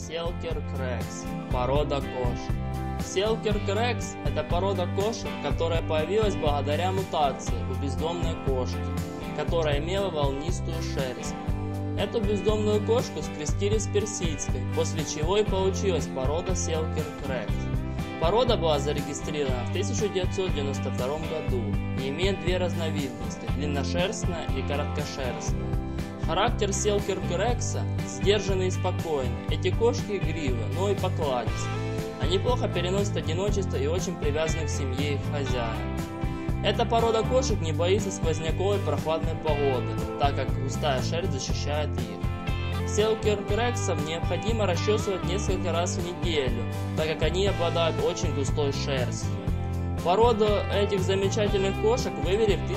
Селкер Крекс. Порода кошек. Селкер Крекс – это порода кошек, которая появилась благодаря мутации у бездомной кошки, которая имела волнистую шерсть. Эту бездомную кошку скрестили с персидской, после чего и получилась порода Селкер Крекс. Порода была зарегистрирована в 1992 году и имеет две разновидности – длинношерстная и короткошерстная. Характер Селкер Крекса сдержанный и спокойный. Эти кошки игривы, но и покладистые. Они плохо переносят одиночество и очень привязаны к семье и их хозяинам. Эта порода кошек не боится сквозняков и прохладной погоды, так как густая шерсть защищает их. Селкер Крексов необходимо расчесывать несколько раз в неделю, так как они обладают очень густой шерстью. Породу этих замечательных кошек вывели в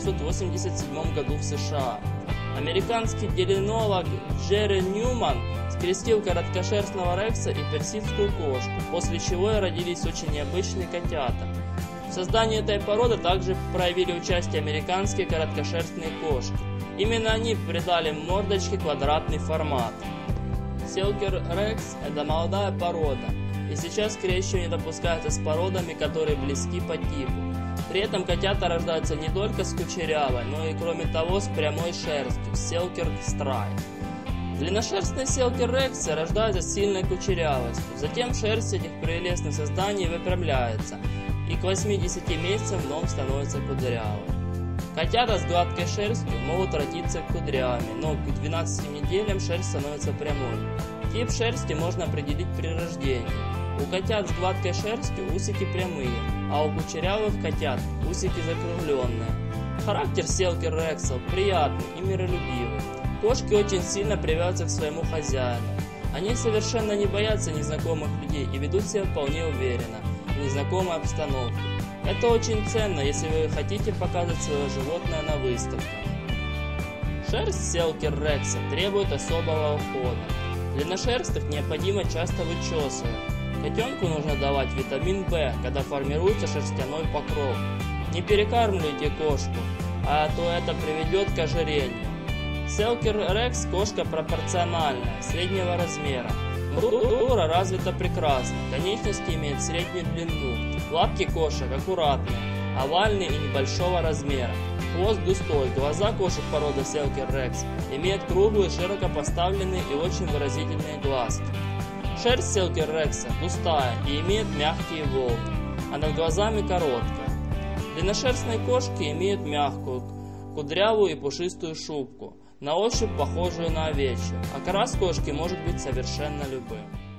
1987 году в США. Американский делинолог Джерри Ньюман скрестил короткошерстного рекса и персидскую кошку, после чего и родились очень необычные котята. В создании этой породы также проявили участие американские короткошерстные кошки. Именно они придали мордочке квадратный формат. Селкер Рекс – это молодая порода, и сейчас скрещивание допускается с породами, которые близки по типу. При этом котята рождаются не только с кучерявой, но и кроме того с прямой шерстью – Селкер Страйк. Длинношерстные Селкер Рексы рождаются с сильной кучерявостью, затем шерсть этих прелестных созданий выпрямляется, и к 80 месяцам вновь становится кудрявой. Котята с гладкой шерстью могут родиться кудрявыми, но к 12 неделям шерсть становится прямой. Тип шерсти можно определить при рождении. У котят с гладкой шерстью усики прямые, а у кучерявых котят усики закругленные. Характер Селкер Рексов приятный и миролюбивый. Кошки очень сильно привязываются к своему хозяину. Они совершенно не боятся незнакомых людей и ведут себя вполне уверенно в незнакомой обстановке. Это очень ценно, если вы хотите показать свое животное на выставках. Шерсть Селкер Рекса требует особого ухода. Длинношерстых необходимо часто вычесывать. Котенку нужно давать витамин В, когда формируется шерстяной покров. Не перекармливайте кошку, а то это приведет к ожирению. Селкер Рекс кошка пропорциональная, среднего размера. Мускулатура развита прекрасно, конечности имеют среднюю длину. Лапки кошек аккуратные, овальные и небольшого размера. Хвост густой, глаза кошек породы Селкер Рекс имеют круглые, широко поставленные и очень выразительные глазки. Шерсть Селкер Рекса густая и имеет мягкие волны, а над глазами короткая. Длинношерстные кошки имеют мягкую, кудрявую и пушистую шубку, на ощупь похожую на овечью. Окрас кошки может быть совершенно любым.